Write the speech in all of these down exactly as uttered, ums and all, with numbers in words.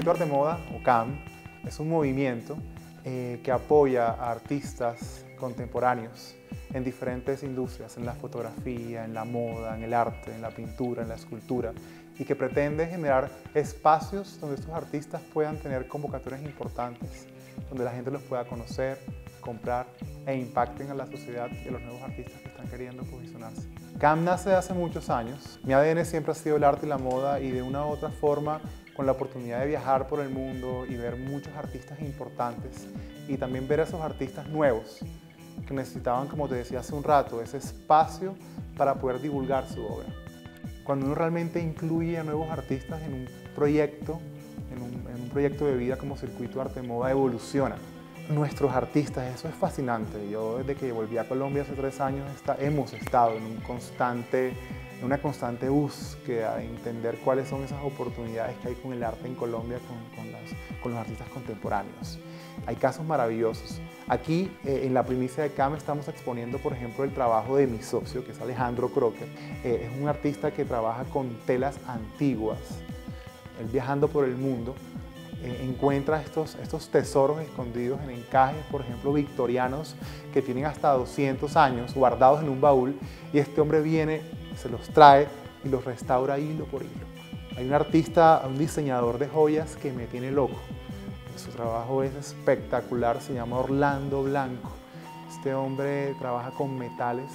Circuito Arte Moda, o C A M, es un movimiento eh, que apoya a artistas contemporáneos en diferentes industrias, en la fotografía, en la moda, en el arte, en la pintura, en la escultura, y que pretende generar espacios donde estos artistas puedan tener convocatorias importantes, donde la gente los pueda conocer, comprar e impacten a la sociedad y a los nuevos artistas que están queriendo posicionarse. C A M nace hace muchos años. Mi A D N siempre ha sido el arte y la moda, y de una u otra forma, con la oportunidad de viajar por el mundo y ver muchos artistas importantes, y también ver a esos artistas nuevos que necesitaban, como te decía hace un rato, ese espacio para poder divulgar su obra. Cuando uno realmente incluye a nuevos artistas en un proyecto, en un, en un proyecto de vida como Circuito Arte Moda, evoluciona. Nuestros artistas, eso es fascinante. Yo desde que volví a Colombia hace tres años está, hemos estado en, un constante, en una constante búsqueda de entender cuáles son esas oportunidades que hay con el arte en Colombia, con, con, las, con los artistas contemporáneos. Hay casos maravillosos. Aquí eh, en la primicia de C A M estamos exponiendo, por ejemplo, el trabajo de mi socio, que es Alejandro Crocker. Eh, es un artista que trabaja con telas antiguas. Él, viajando por el mundo, Eh, encuentra estos, estos tesoros escondidos en encajes, por ejemplo, victorianos, que tienen hasta doscientos años guardados en un baúl, y este hombre viene, se los trae y los restaura hilo por hilo. Hay un artista, un diseñador de joyas que me tiene loco. Su trabajo es espectacular, se llama Orlando Blanco. Este hombre trabaja con metales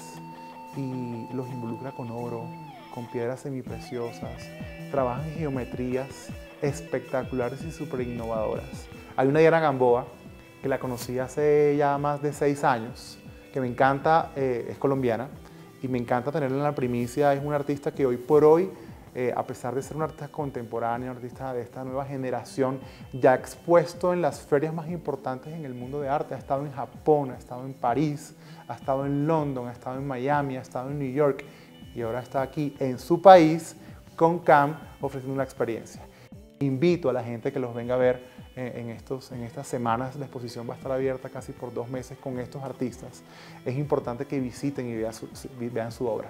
y los involucra con oro, con piedras semipreciosas, trabaja en geometrías espectaculares y súper innovadoras. Hay una Diana Gamboa, que la conocí hace ya más de seis años, que me encanta, eh, es colombiana, y me encanta tenerla en la primicia. Es una artista que hoy por hoy, eh, a pesar de ser una artista contemporánea, una artista de esta nueva generación, ya ha expuesto en las ferias más importantes en el mundo de arte. Ha estado en Japón, ha estado en París, ha estado en London, ha estado en Miami, ha estado en New York, y ahora está aquí en su país con C A M ofreciendo una experiencia. Invito a la gente que los venga a ver en, estos, en estas semanas. La exposición va a estar abierta casi por dos meses con estos artistas. Es importante que visiten y vean su, vean su obra.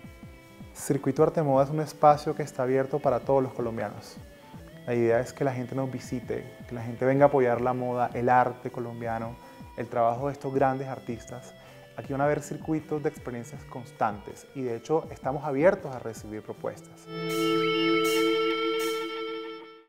Circuito Arte Moda es un espacio que está abierto para todos los colombianos. La idea es que la gente nos visite, que la gente venga a apoyar la moda, el arte colombiano, el trabajo de estos grandes artistas. Aquí van a haber circuitos de experiencias constantes, y de hecho estamos abiertos a recibir propuestas.